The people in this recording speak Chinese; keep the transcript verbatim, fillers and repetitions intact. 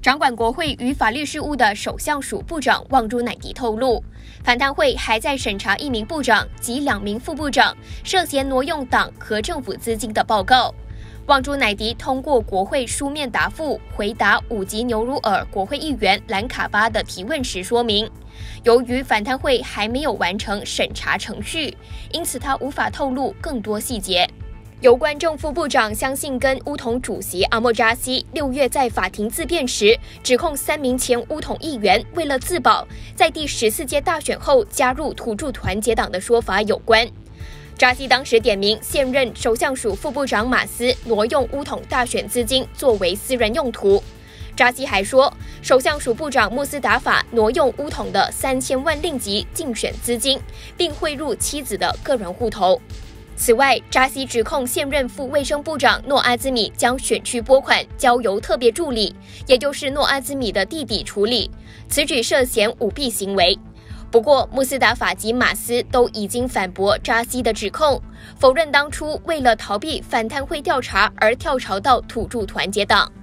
掌管国会与法律事务的首相署部长旺珠乃迪透露，反贪会还在审查一名部长及两名副部长涉嫌挪用党和政府资金的报告。旺珠乃迪通过国会书面答复回答五级牛鲁尔国会议员兰卡巴的提问时说明，由于反贪会还没有完成审查程序，因此他无法透露更多细节。有关正副部长相信跟巫统主席阿莫扎西六月在法庭自辩时指控三名前巫统议员为了自保，在第十四届大选后加入土著团结党的说法有关。扎西当时点名现任首相署副部长马斯挪用巫统大选资金作为私人用途。扎西还说，首相署部长穆斯达法挪用巫统的三千万令吉竞选资金，并汇入妻子的个人户头。此外，扎西指控现任副卫生部长诺阿兹米将选区拨款交由特别助理，也就是诺阿兹米的弟弟处理，此举涉嫌舞弊行为。不过，穆斯达法及马斯都已经反驳扎西的指控，否认当初为了逃避反贪会调查而跳槽到土著团结党。